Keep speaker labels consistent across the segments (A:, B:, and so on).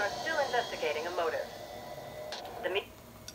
A: are still investigating a motive. The me-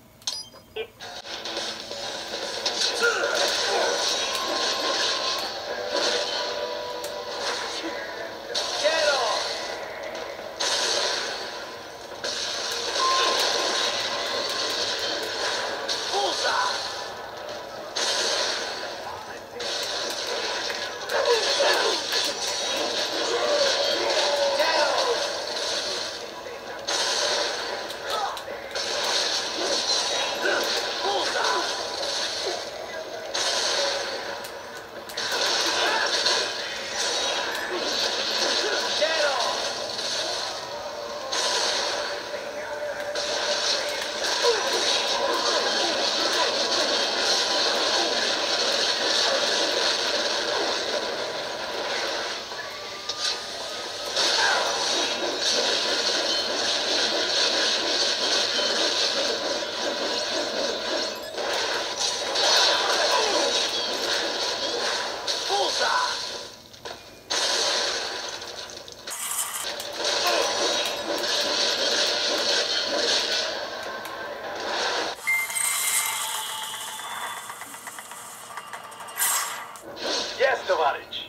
B: Yes, товарищ.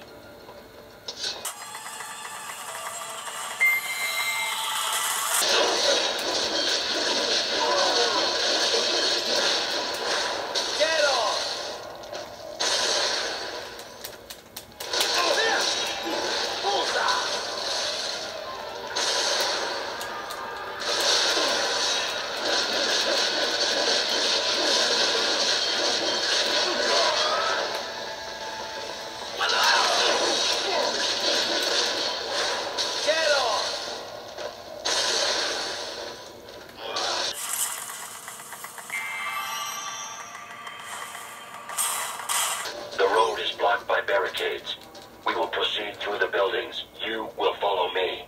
C: The road is blocked by barricades. We will proceed through the buildings. You will follow me.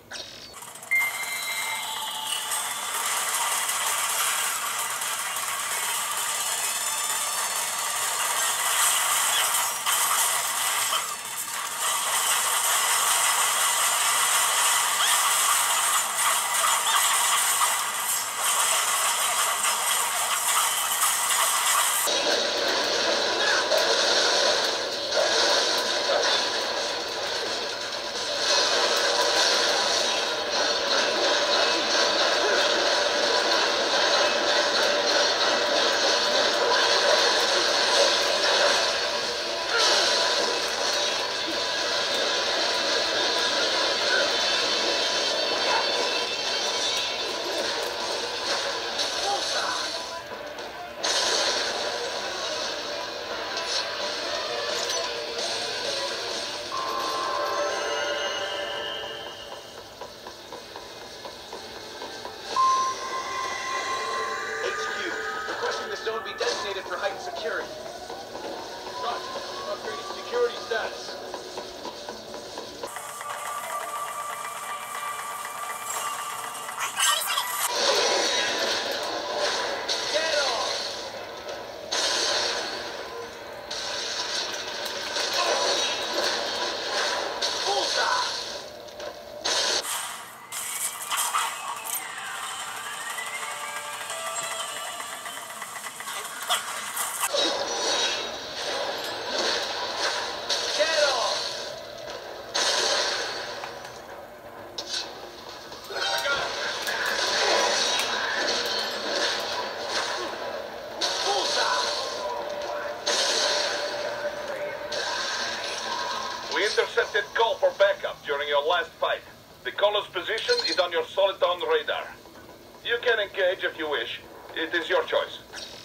B: Intercepted call for backup during your last fight. The caller's position is on your Soliton radar. You can engage if you wish. It is your choice.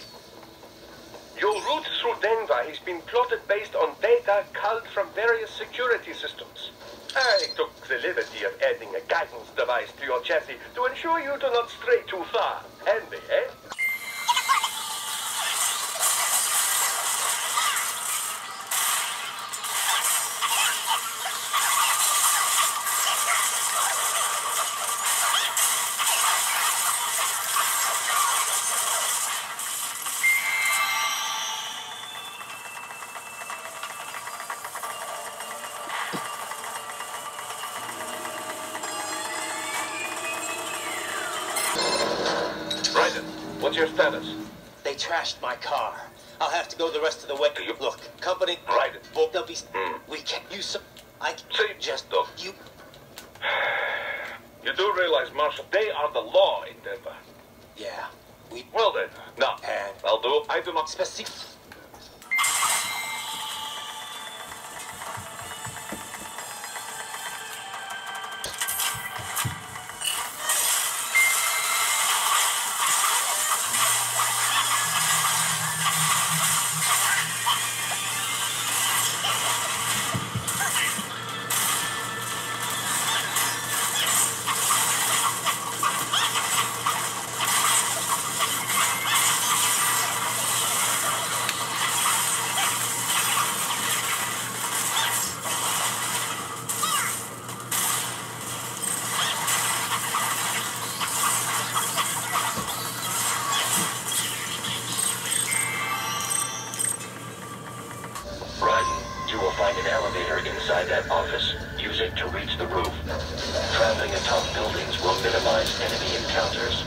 D: Your route through Denver has been plotted based on data culled from various security systems. I took the liberty of adding a guidance device to your chassis to ensure you do not stray too far. Handy, eh?
B: status?
E: They trashed my car. I'll have to go the rest of the way. Look, company...
B: Right.
E: Well, they'll be... We can't use some... I
B: See,
E: just...
B: look.
E: You...
B: You do realize, Marshal, they are the law in Denver.
E: Yeah. We...
B: Well then, no.
E: And...
B: I'll do. I do not...
E: Specific...
C: You will find an elevator inside that office. Use it to reach the roof. Traveling atop buildings will minimize enemy encounters.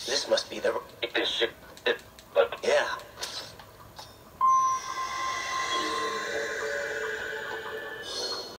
E: This must be the...
C: This